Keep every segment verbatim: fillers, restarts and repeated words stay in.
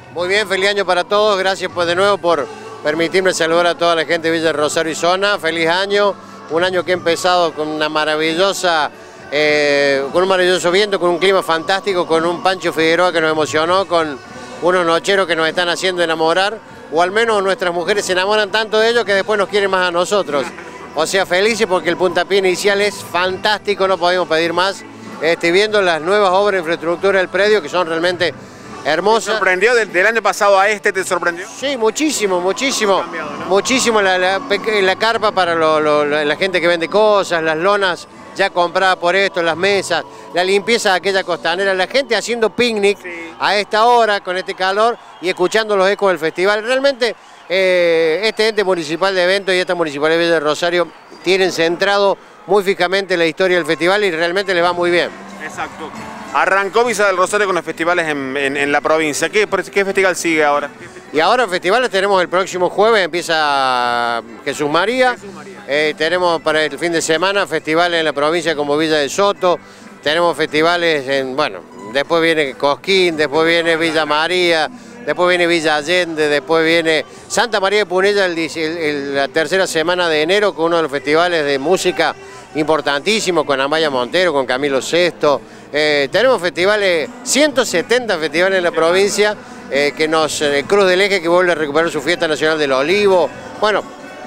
Muy bien, feliz año para todos. Gracias pues de nuevo por permitirme saludar a toda la gente de Villa Rosario y zona. Feliz año. Un año que ha empezado con una maravillosa, eh, con un maravilloso viento, con un clima fantástico, con un Pancho Figueroa que nos emocionó, con unos nocheros que nos están haciendo enamorar, o al menos nuestras mujeres se enamoran tanto de ellos que después nos quieren más a nosotros. O sea, felices porque el puntapié inicial es fantástico, no podemos pedir más. Estoy viendo las nuevas obras de infraestructura del predio que son realmente hermosas. ¿Te sorprendió del, del año pasado a este? ¿Te sorprendió? Sí, muchísimo, muchísimo. Cambiado, ¿no? Muchísimo la, la, la carpa para lo, lo, la gente que vende cosas, las lonas ya compradas por esto, las mesas, la limpieza de aquella costanera, la gente haciendo picnic sí. a esta hora, con este calor y escuchando los ecos del festival. Realmente eh, este ente municipal de eventos y esta municipalidad de Villa de Rosario tienen centrado muy fijamente la historia del festival y realmente les va muy bien. Exacto. Arrancó Villa del Rosario con los festivales en, en, en la provincia. ¿Qué, ¿Qué festival sigue ahora? Y ahora festivales tenemos el próximo jueves, empieza Jesús María. Jesús María. Eh, tenemos para el fin de semana festivales en la provincia como Villa de Soto. Tenemos festivales en, bueno, después viene Cosquín, después viene Villa María, después viene Villa Allende, después viene Santa María de Punilla el, el, el, la tercera semana de enero con uno de los festivales de música importantísimos, con Amaya Montero, con Camilo Sesto. Eh, tenemos festivales, ciento setenta festivales en la provincia, eh, que nos, eh, Cruz del Eje que vuelve a recuperar su fiesta nacional del olivo. Bueno,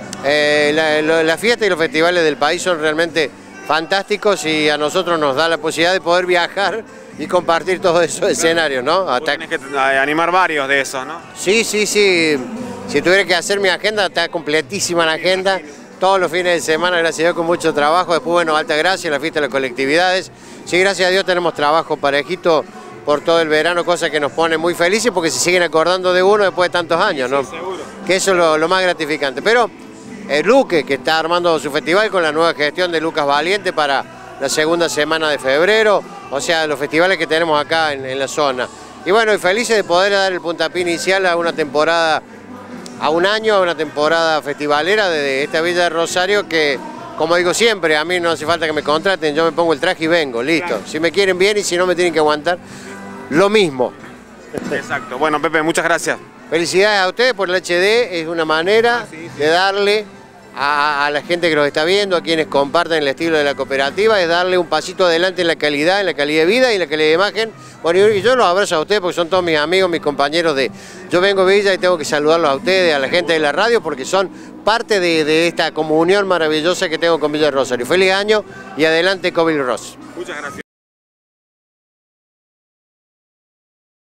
eh, la, la, la fiesta y los festivales del país son realmente fantásticos y a nosotros nos da la posibilidad de poder viajar y compartir todos esos escenarios, ¿no? Hasta... Tienes que animar varios de esos, ¿no? Sí, sí, sí. Si tuviera que hacer mi agenda, está completísima la agenda. Todos los fines de semana, gracias a Dios, con mucho trabajo. Después, bueno, Alta Gracia, la fiesta de las colectividades. Sí, gracias a Dios tenemos trabajo parejito por todo el verano, cosa que nos pone muy felices porque se siguen acordando de uno después de tantos años, ¿no? Sí, seguro. Que eso es lo, lo más gratificante. Pero el Luque, que está armando su festival con la nueva gestión de Lucas Valiente para la segunda semana de febrero, o sea, los festivales que tenemos acá en, en la zona. Y bueno, y felices de poder dar el puntapié inicial a una temporada, a un año, a una temporada festivalera de esta Villa de Rosario que, como digo siempre, a mí no hace falta que me contraten, yo me pongo el traje y vengo, listo. Claro. Si me quieren bien y si no me tienen que aguantar, lo mismo. Exacto. Bueno, Pepe, muchas gracias. Felicidades a ustedes por el H D, es una manera ah, sí, sí. de darle a, a la gente que nos está viendo, a quienes comparten el estilo de la cooperativa, es darle un pasito adelante en la calidad, en la calidad de vida y en la calidad de imagen. Bueno, y yo los abrazo a ustedes porque son todos mis amigos, mis compañeros de... Yo vengo de Villa y tengo que saludarlos a ustedes, a la gente de la radio, porque son parte de, de esta comunión maravillosa que tengo con Villa de Rosario. Feliz año y adelante Covil Ross. Muchas gracias.